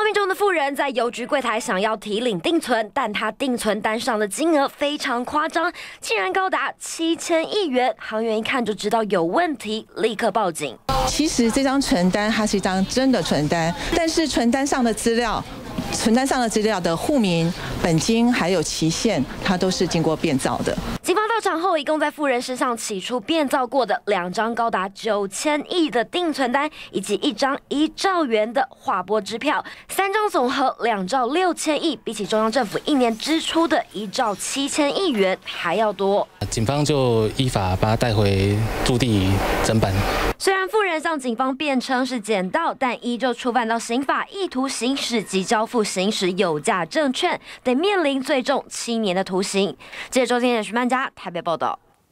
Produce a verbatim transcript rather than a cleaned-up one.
名中的富人在邮局柜台想要提领定存，但他定存单上的金额非常夸张，竟然高达七千亿元。行员一看就知道有问题，立刻报警。 其实这张存单它是一张真的存单，但是存单上的资料。 存单上的资料的户名、本金还有期限，它都是经过变造的。 警方到场后，一共在富人身上起出变造过的两张高达九千亿的定存单，以及一张一兆元的划拨支票，三张总和两兆六千亿，比起中央政府一年支出的一兆七千亿元还要多。 警方就依法把他带回驻地侦办。 虽然富人向警方辩称是捡到，但依旧触犯到刑法意图行使及交付行使有价证券，得面临最重七年的徒刑。记者周天也徐曼佳台北报道。